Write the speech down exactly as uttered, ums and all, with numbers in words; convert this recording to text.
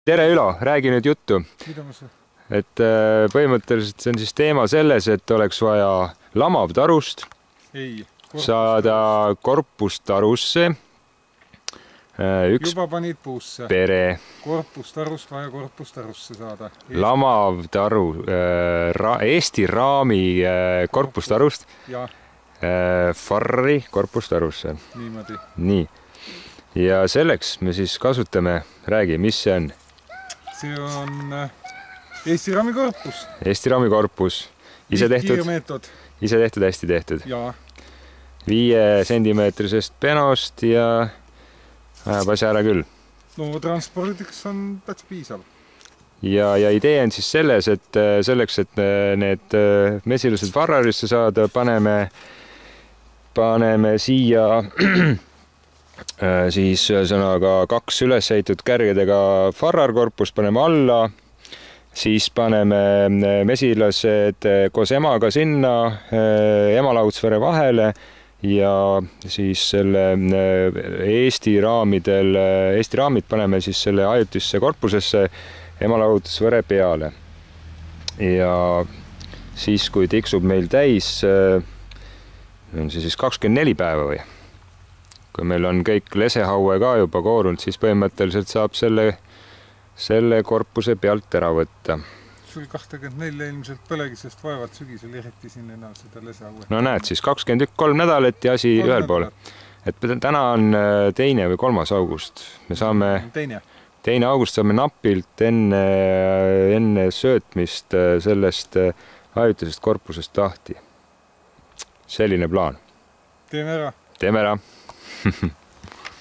Tere Ülo, räägi nüüd juttu. Et põhimõtteliselt see on siis teema selles, et oleks vaja lamavtarust Ei, saada korpustarusse üks juba panid puusse. Pere. Korpustarust vaja korpustarusse saada. Eesti, Lamavtaru, ra, Eesti raami korpustarust ja. Farri korpustarusse. Niimoodi. Nii. Ja selleks me siis kasutame, räägi, mis see on? See on Eesti raamikorpus. Eesti raamikorpus. Ise tehtud, meetod. ise tehtud, hästi tehtud. Ja. Viie sentimeetrisest penost ja ajab asja ära küll. No transpordiks on täitsa piisav. Ja, ja idee on siis selles, et selleks, et need mesilased Farrarisse saada, paneme, paneme siia siis sõnaga kaks üles heitud kärgedega Farrar-korpus paneme alla, siis paneme mesilased koos emaga sinna emalaudsvere vahele ja siis selle Eesti raamidel, Eesti raamid paneme siis selle ajutisse korpusesse emalaudsvere peale. Ja siis, kui tiksub meil täis, on see siis kakskümmend neli päeva või? Kui meil on kõik lesehaue ka juba koorunud, siis põhimõtteliselt saab selle, selle korpuse pealt ära võtta. Sul kakskümmend neli ilmselt põlegisest vaevad sügisel eriti siin enam seda lesehaue. No näed, siis kakskümmend kolm nädalat ja asi ühel pool. Et täna on teine või kolmas august. Me saame, teine. teine august saame napilt enne, enne söötmist sellest ajutisest korpusest lahti. Selline plaan. Teeme ära. Teeme ära.